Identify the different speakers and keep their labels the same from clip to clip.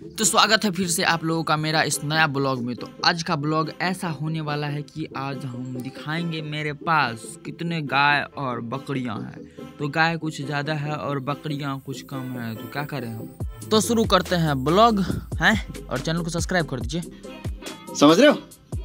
Speaker 1: तो स्वागत है फिर से आप लोगों का मेरा इस नया ब्लॉग में। तो आज का ब्लॉग ऐसा होने वाला है कि आज हम दिखाएंगे मेरे पास कितने गाय और बकरियां हैं। तो गाय कुछ ज़्यादा है और बकरियां कुछ कम है, तो क्या करें हम। तो शुरू करते हैं ब्लॉग हैं, और चैनल को सब्सक्राइब कर दीजिए।
Speaker 2: समझ रहे हो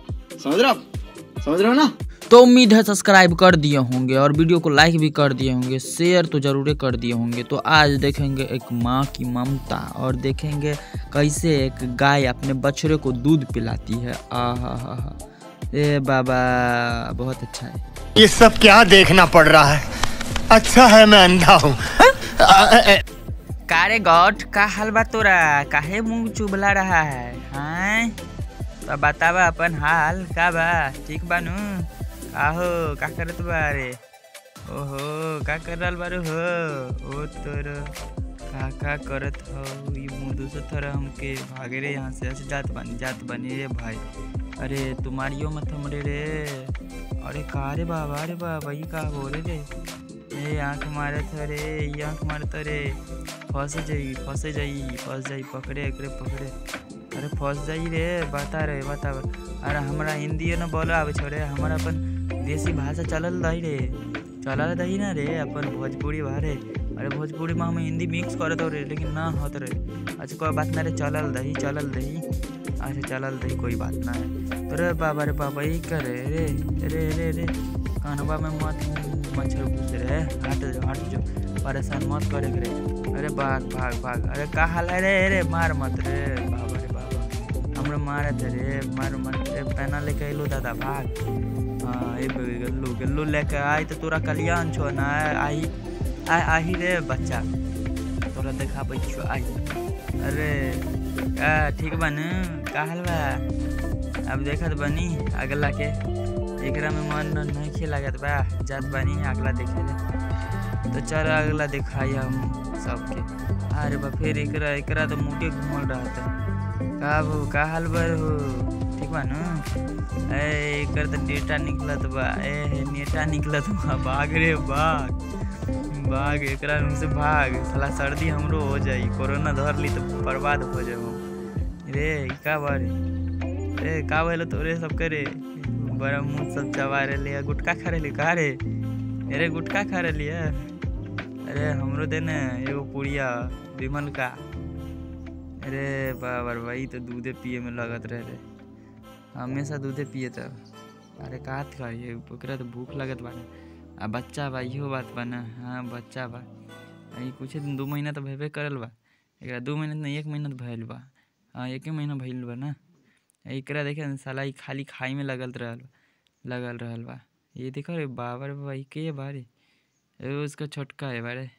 Speaker 2: ना।
Speaker 1: तो उम्मीद है सब्सक्राइब कर दिए होंगे और वीडियो को लाइक भी कर दिए होंगे, शेयर तो जरूर कर दिए होंगे। तो आज देखेंगे एक माँ की ममता और देखेंगे कैसे एक गाय अपने बछड़े को दूध पिलाती है। आहा, ए बाबा बहुत अच्छा है।
Speaker 3: ये सब क्या देखना पड़ रहा है। अच्छा है मैं अंधा हूँ।
Speaker 1: कारे गॉड का हलवा तोरा काहे मुंह चुबला रहा है हैं? तो बतावा अपन हाल का बा, ठीक बानू? आहो का करत बारे? ओहो का कर रहल बारू हो? ओ तोर का करत हो? ये मुंह दूसरा थोड़ा हमके भागे रे यहाँ से। ऐसे जात बानी रे भाई। अरे तुम्हारियो मत हमरे रे। अरे का रे बाबा ये का बोले रे? ए आँख मारत रे, ये आँख मारत रे। फंस जाई पकड़े अरे फंस जाई रे। बता। अरे हमारा हिंदी न बोला अब छोड़े, हमारा अपन देसी भाषा चलल दही ना रे, अपन भोजपुरी बारे। अरे भोजपुरी में हम हिंदी मिक्स करत हो रे, लेकिन ना होत रे। अच्छा कोई बात ना रे, चलल दही। अच्छा चलल दही, कोई बात ना है। अरे बाबा ये करे रे कानवा में मत मच्छर घुस रे। हट जो परेशान मत करे रे। अरे भाग। अरे का हाल है रे मार मत रे बाबा हमरा मारत रे, मार मत रे। पैना लेके अलो दादा, भाग। गल्लू लेके आई तो तोरा कल्याण छो ना। आई रे बच्चा, तोरा देखा छो आई। अरे ठीक बन का हाल बा? अब देखत बनी अगला के, एकरा में मन नहीं लागत बा, जात बनी अगला देखे ले। तो चल अगला दिखाई हम सबके। अरे बा फिर एकरा तो मुँह घूमल रहा था। का हाल बर हो? ठीक बा न? एकर तो नेटा निकलत बा। नेटा निकलत बा। भाग रे भाग एकरा से भाग। साला सर्दी हमरो हो जाई, कोरोना धर ली तो बर्बाद हो जाए रे। का बारे रे का बोले तोरे सब करे बड़ा मुँह सब चबा रे ले। गुटखा खा रहे का रे? अरे गुटखा खा रहे लिया। अरे हमरो दे न एगो पुड़िया विमल का। अरे बाबा भाई तो दूधे पिए में लगत रहे, हमेशा दूधे पिए तब। अरे का खाइए, ओकरा तो भूख लगत बा। आ बच्चा बा, इहो बात बा ना। हाँ बच्चा बा, कुछ 2 महीना तो भेबे करल बा। एकरा 2 महीना नहीं 1 महीना तो भइल बा। हाँ 1 महीना भइल बा ना। एकरा देखे साला खाली खाई में लगल रहल बा। ये देखो रे बाबा रे, के बारे उसका छोटका है बारे।